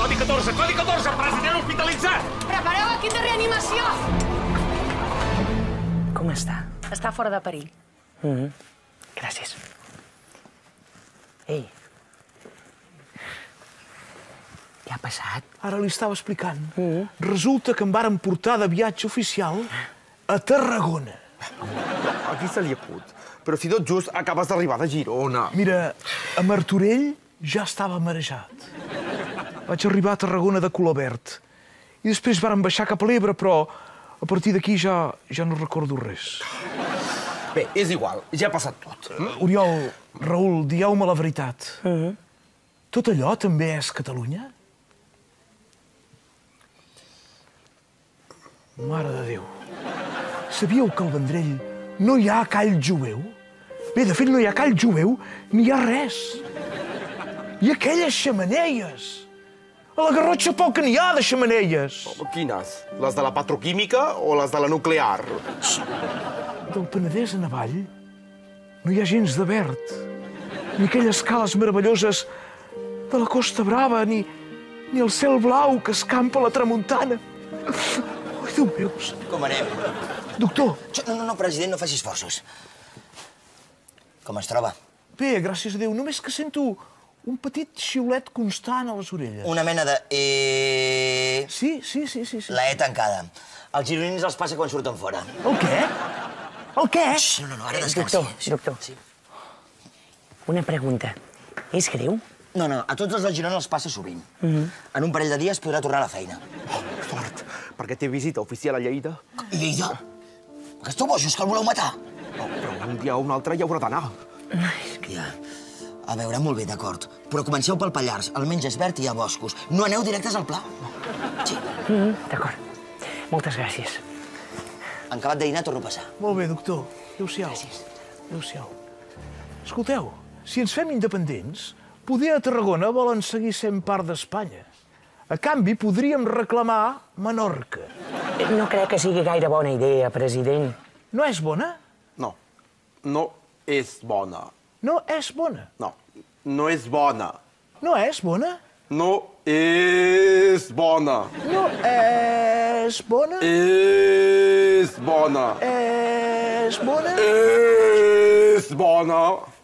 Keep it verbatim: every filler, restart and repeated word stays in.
Codi catorze, codi catorze, president hospitalitzat! Prepareu equip de reanimació! Com està? Està fora de perill. Mm-hmm. Gràcies. Ei. Què ha passat? Ara li estava explicant. Resulta que em varen portar de viatge oficial a Tarragona. A qui se li acut? Però si tot just acabes d'arribar de Girona. Mira, a Martorell ja estava marejat. Vaig arribar a Tarragona de color verd. I després vàrem baixar cap a l'Ebre, però a partir d'aquí ja, ja no recordo res. Bé, és igual, ja ha passat tot. Oriol, Raül, dieu-me la veritat. Tot allò també és Catalunya? Mare de Déu. Sabíeu que al Vendrell no hi ha call jueu? Bé, de fet, no hi ha call jueu ni hi ha res. I aquelles xemeneies! A la Garrotxa poc que n'hi ha de xemeneies. Quines? Les de la petroquímica o les de la nuclear? Del Penedès en avall no hi ha gens de verd. Ni aquelles cales meravelloses de la Costa Brava, ni, ni el cel blau que escampa a la tramuntana. Ai, Déu meu. Com anem? Doctor. No, no, no, president, no facis esforços. Com es troba? Bé, gràcies a Déu. Només que sento un petit xiulet constant a les orelles. Una mena de... Eh... Sí, sí, sí, sí. sí. La E tancada. Els gironins els passa quan surten fora. El què? El què? Xxt, no, no, no, ara descansi. Doctor, doctor. Sí. Una pregunta. És greu? No, no, a tots els de Girona els passa sovint. En un parell de dies podrà tornar a la feina. Sort, perquè té visita oficial a Lleida. I Lleida? Que esteu bojos, que el voleu matar? No, però un dia o un altre hi haurà d'anar. Ja. A veure, molt bé, d'acord. Però comenceu pel Pallars. Almenys és verd i hi ha boscos. No aneu directes al pla. Sí. D'acord. Moltes gràcies. En acabat de dinar torno a passar. Molt bé, doctor. Adéu-siau. Gràcies. Adéu-siau. Escolteu, si ens fem independents, poder a Tarragona volen seguir sent part d'Espanya. A canvi, podríem reclamar Menorca. No crec que sigui gaire bona idea, president. No és bona? No, no és bona. No és bona. No, no és bona. No és bona? No és bona. No és bona? És bona. És bona? És bona.